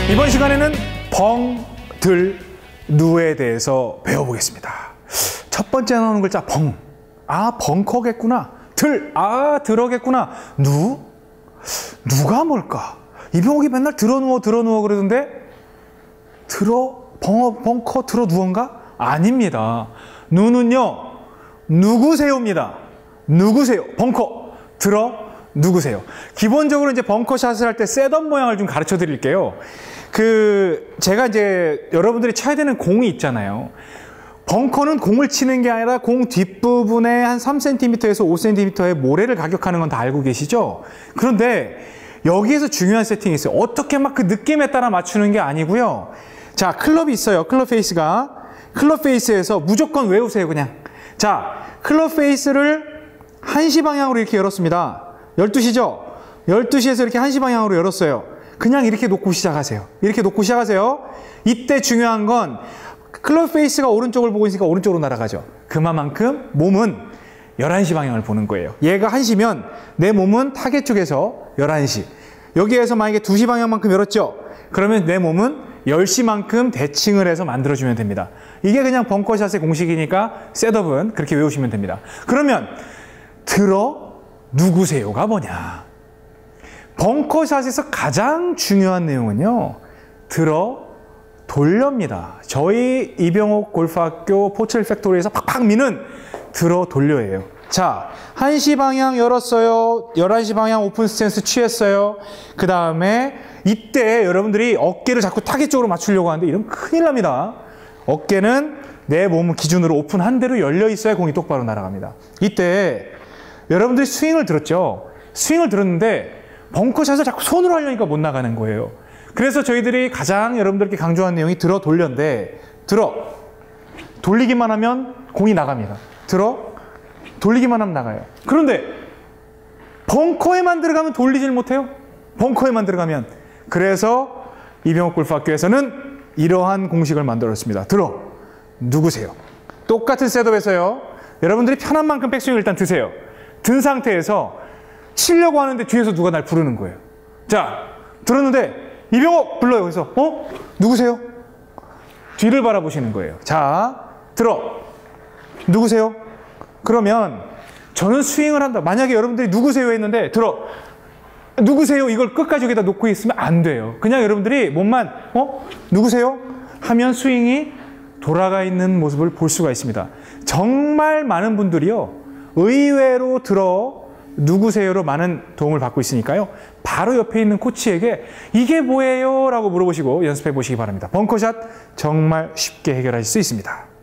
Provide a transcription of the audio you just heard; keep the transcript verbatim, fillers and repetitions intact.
이번 시간에는 벙, 들, 누에 대해서 배워보겠습니다. 첫 번째 나오는 글자 벙. 아, 벙커겠구나. 들. 아, 들어겠구나. 누? 누가 뭘까? 이병옥이 맨날 들어 누워 들어 누워 그러던데 들어 벙어 벙커 들어 누원가? 아닙니다. 누는요 누구세요입니다. 누구세요? 벙커 들어 누구세요? 기본적으로 이제 벙커샷을 할 때 셋업 모양을 좀 가르쳐 드릴게요. 그 제가 이제 여러분들이 쳐야 되는 공이 있잖아요. 벙커는 공을 치는 게 아니라 공 뒷부분에 한 삼 센티미터에서 오 센티미터의 모래를 가격하는 건 다 알고 계시죠? 그런데 여기에서 중요한 세팅이 있어요. 어떻게 막 그 느낌에 따라 맞추는 게 아니고요. 자, 클럽이 있어요. 클럽 페이스가. 클럽 페이스에서 무조건 외우세요, 그냥. 자, 클럽 페이스를 한 시 방향으로 이렇게 열었습니다. 열두 시죠? 열두 시에서 이렇게 한 시 방향으로 열었어요. 그냥 이렇게 놓고 시작하세요. 이렇게 놓고 시작하세요. 이때 중요한 건 클럽 페이스가 오른쪽을 보고 있으니까 오른쪽으로 날아가죠. 그만큼 몸은 열한 시 방향을 보는 거예요. 얘가 한 시면 내 몸은 타겟 쪽에서 열한 시. 여기에서 만약에 두 시 방향만큼 열었죠? 그러면 내 몸은 열 시만큼 대칭을 해서 만들어주면 됩니다. 이게 그냥 벙커샷의 공식이니까 셋업은 그렇게 외우시면 됩니다. 그러면 들어 누구세요가 뭐냐? 벙커샷에서 가장 중요한 내용은요. 들어 돌려입니다. 저희 이병옥 골프학교 포첼 팩토리에서 팍팍 미는 들어 돌려예요. 자, 한 시 방향 열었어요. 열한 시 방향 오픈 스탠스 취했어요. 그 다음에 이때 여러분들이 어깨를 자꾸 타겟 쪽으로 맞추려고 하는데 이러면 큰일 납니다. 어깨는 내 몸 기준으로 오픈한 대로 열려 있어야 공이 똑바로 날아갑니다. 이때 여러분들이 스윙을 들었죠. 스윙을 들었는데 벙커샷을 자꾸 손으로 하려니까 못 나가는 거예요. 그래서 저희들이 가장 여러분들께 강조한 내용이 들어 돌려인데, 들어 돌리기만 하면 공이 나갑니다. 들어 돌리기만 하면 나가요. 그런데 벙커에만 들어가면 돌리질 못해요. 벙커에만 들어가면. 그래서 이병옥 골프학교에서는 이러한 공식을 만들었습니다. 들어 누구세요? 똑같은 셋업에서요. 여러분들이 편한 만큼 백스윙을 일단 드세요. 든 상태에서 치려고 하는데 뒤에서 누가 날 부르는 거예요. 자, 들었는데 이병옥 불러요. 그래서 어? 누구세요? 뒤를 바라보시는 거예요. 자, 들어 누구세요? 그러면 저는 스윙을 한다. 만약에 여러분들이 누구세요 했는데 들어 누구세요? 이걸 끝까지 여기다 놓고 있으면 안 돼요. 그냥 여러분들이 몸만 어? 누구세요? 하면 스윙이 돌아가 있는 모습을 볼 수가 있습니다. 정말 많은 분들이요. 의외로 들어 누구세요로 많은 도움을 받고 있으니까요. 바로 옆에 있는 코치에게 이게 뭐예요? 라고 물어보시고 연습해 보시기 바랍니다. 벙커샷 정말 쉽게 해결하실 수 있습니다.